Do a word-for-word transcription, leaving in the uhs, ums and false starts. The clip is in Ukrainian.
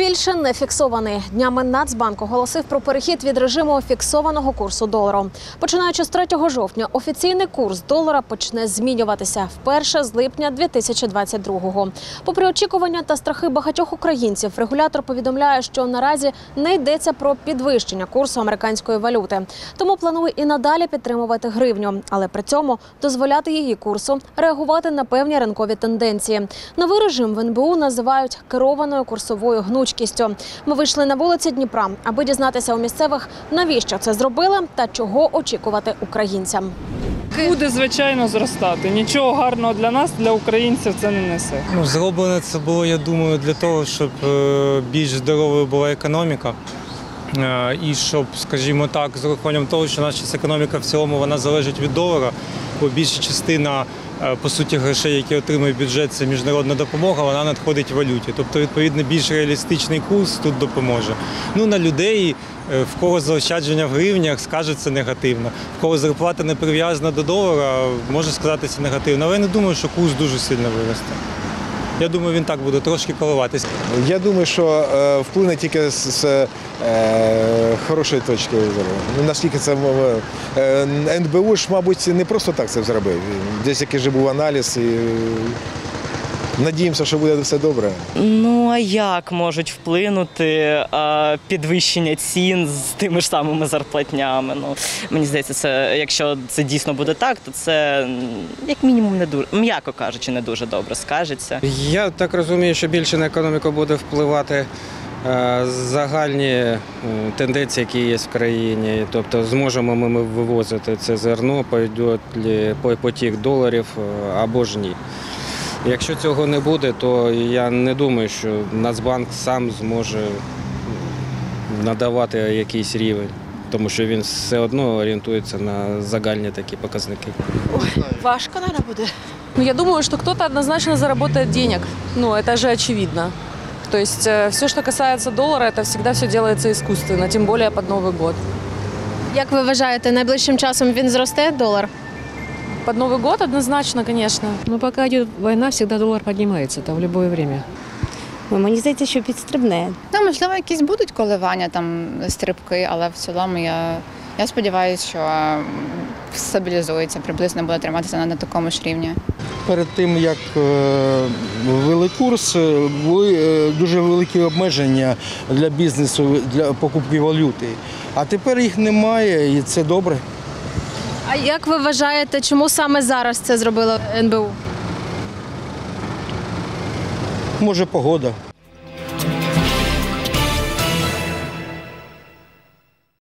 Більше не фіксований. Днями Нацбанк оголосив про перехід від режиму фіксованого курсу долару. Починаючи з третього жовтня, офіційний курс долара почне змінюватися вперше з липня дві тисячі двадцять другого. Попри очікування та страхи багатьох українців, регулятор повідомляє, що наразі не йдеться про підвищення курсу американської валюти. Тому планує і надалі підтримувати гривню, але при цьому дозволяти її курсу реагувати на певні ринкові тенденції. Новий режим в ен бе у називають керованою курсовою гнучкістю. Ми вийшли на вулиці Дніпра, аби дізнатися у місцевих, навіщо це зробили та чого очікувати українцям. Буде, звичайно, зростати. Нічого гарного для нас, для українців, це не несе. Ну, зроблено це було, я думаю, для того, щоб більш здоровою була економіка. І щоб, скажімо так, з урахуванням того, що наша економіка в цілому вона залежить від долара, бо більша частина, по суті, грошей, які отримує бюджет, це міжнародна допомога, вона надходить в валюті. Тобто, відповідно, більш реалістичний курс тут допоможе. Ну, на людей, в кого заощадження в гривнях, скажеться негативно. В кого зарплата не прив'язана до долара, може сказатися негативно. Але я не думаю, що курс дуже сильно виросте. Я думаю, він так буде трошки коливатися. Я думаю, що е, вплине тільки з, з е, хорошої точки зору. Ну, наскільки це е, ен бе у ж, мабуть, не просто так це зробив. Десь якийсь же був аналіз і надіємося, що буде все добре. Ну, а як можуть вплинути а, підвищення цін з тими ж самими зарплатнями? Ну, мені здається, це, якщо це дійсно буде так, то це, як мінімум, не дуже, м'яко кажучи, не дуже добре скажеться. Я так розумію, що більше на економіку буде впливати е, загальні тенденції, які є в країні. Тобто зможемо ми вивозити це зерно, пойде потік доларів або ж ні. Якщо цього не буде, то я не думаю, що Нацбанк сам зможе надавати якийсь рівень, тому що він все одно орієнтується на загальні такі показники. Ой, важко, наверное, буде. Ну, я думаю, что кто-то однозначно заработает денег. Ну, это же очевидно. То есть э, все, что касается доллара, это всегда все делается искусственно, тем более под Новый год. Як ви вважаєте, найближчим часом він зросте, долар? Под Новый год однозначно, конечно. Ну, пока идет война, всегда доллар поднимается, там, в любое время. Мені здається, що підстрибне. Ну, можливо, якісь будуть коливання, там, стрибки, але в цілому я, я сподіваюся, що стабілізується, приблизно буде триматися на, на такому ж рівні. Перед тим, як ввели курс, були дуже великі обмеження для бізнесу, для покупки валюти. А тепер їх немає і це добре. А як ви вважаєте, чому саме зараз це зробило ен бе у? Може, погода.